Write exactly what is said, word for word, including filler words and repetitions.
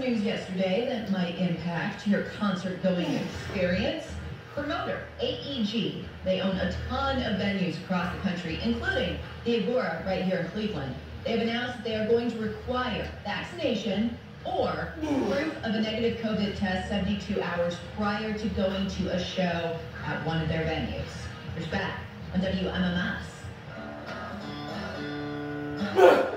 news yesterday that might impact your concert-going experience. Promoter A E G, they own a ton of venues across the country, including the Agora right here in Cleveland. They've announced that they are going to require vaccination or proof of a negative COVID test seventy-two hours prior to going to a show at one of their venues. Here's back on W M M S.